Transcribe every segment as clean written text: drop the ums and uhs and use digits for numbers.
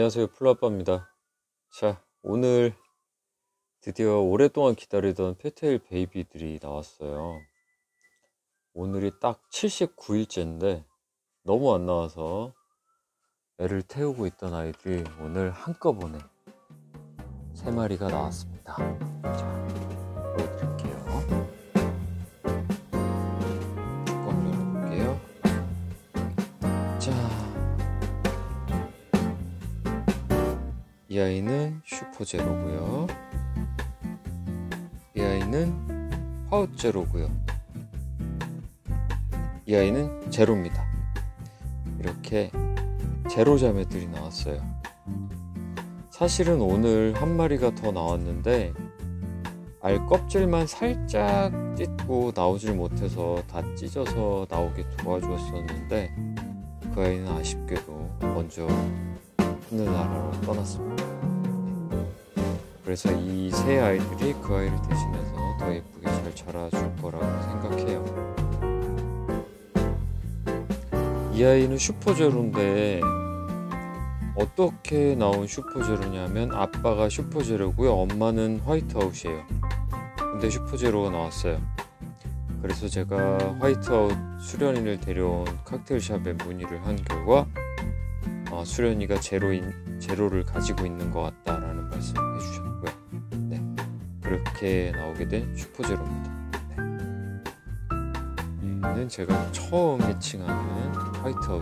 안녕하세요, 플루아빠입니다. 자, 오늘 드디어 오랫동안 기다리던 페테일 베이비들이 나왔어요. 오늘이 딱 79일째인데 너무 안 나와서 애를 태우고 있던 아이들이 오늘 한꺼번에 3마리가 나왔습니다. 자, 보여드릴게요. 뚜껑 열어볼게요. 자, 이 아이는 슈퍼제로고요. 이 아이는 파우제로고요. 이 아이는 제로입니다. 이렇게 제로 자매들이 나왔어요. 사실은 오늘 한 마리가 더 나왔는데 알 껍질만 살짝 찢고 나오질 못해서 다 찢어서 나오게 도와주었었는데 그 아이는 아쉽게도 먼저 하늘나라로 떠났습니다. 그래서 이 세 아이들이 그 아이를 대신해서 더 예쁘게 잘 자라줄 거라고 생각해요. 이 아이는 슈퍼제로인데 어떻게 나온 슈퍼제로냐면 아빠가 슈퍼제로고요, 엄마는 화이트아웃이에요. 근데 슈퍼제로가 나왔어요. 그래서 제가 화이트아웃 수련이를 데려온 칵테일샵에 문의를 한 결과 수련이가 제로를 가지고 있는 것 같다라는 말씀을 해주셨고요. 네, 그렇게 나오게 된 슈퍼제로입니다. 네. 얘는 제가 처음 해칭하는 화이트아웃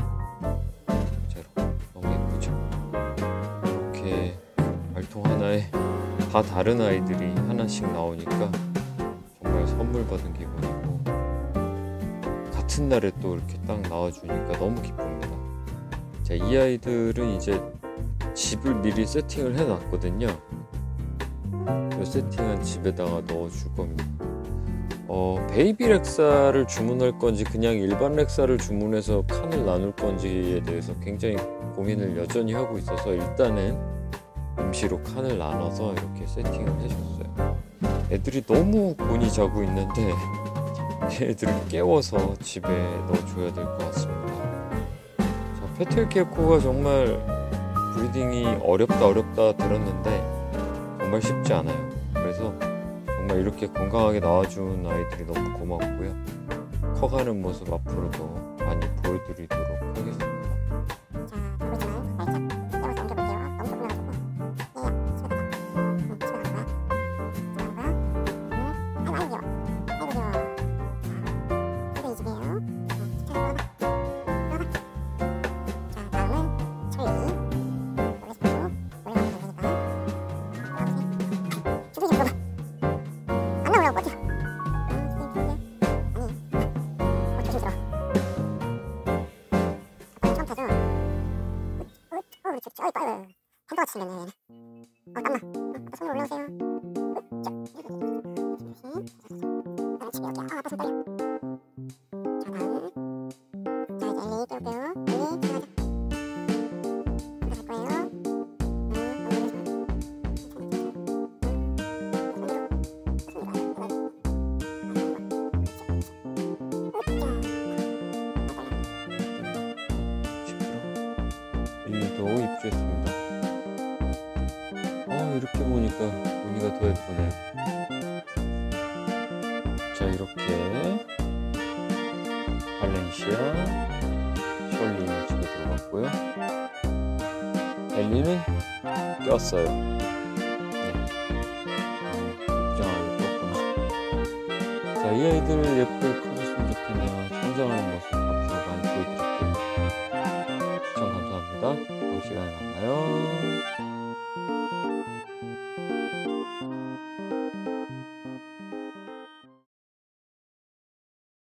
제로. 너무 예쁘죠? 이렇게 알통 하나에 다 다른 아이들이 하나씩 나오니까 정말 선물 받은 기분이고 같은 날에 또 이렇게 딱 나와주니까 너무 기쁩니다. 자, 이 아이들은 이제 집을 미리 세팅을 해놨거든요. 이 세팅한 집에다가 넣어줄 겁니다. 베이비 렉사를 주문할 건지 그냥 일반 렉사를 주문해서 칸을 나눌 건지에 대해서 굉장히 고민을 여전히 하고 있어서 일단은 임시로 칸을 나눠서 이렇게 세팅을 해줬어요. 애들이 너무 곤히 자고 있는데 애들을 깨워서 집에 넣어줘야 될 것 같습니다. 페테일 게코가 정말 브리딩이 어렵다 들었는데 정말 쉽지 않아요. 그래서 정말 이렇게 건강하게 나와준 아이들이 너무 고맙고요. 커가는 모습 앞으로도 많이 보여드리도록 하겠습니다. 핸드가 치면은 땀나. 아빠 손으로 올라오세요. 다른 집에 여기 아빠 손 떨려. 자, 다음. 자, 이제 엘리 깨울게요. 엘리 들어가자. 들어갈 거예요. 엘리도 입주했습니다. 이렇게 보니까 무늬가 더 예쁘네요. 자, 이렇게 발렌시아, 셜리는 집에 들어갔고요. 엘리는 꼈어요. 네. 입장하게 꼈구나. 자, 이 아이들 예쁘게 커졌으면 좋겠네요. 성장하는 모습 앞으로 많이 보여드릴게요. 시청 감사합니다. 다음 시간에 만나요.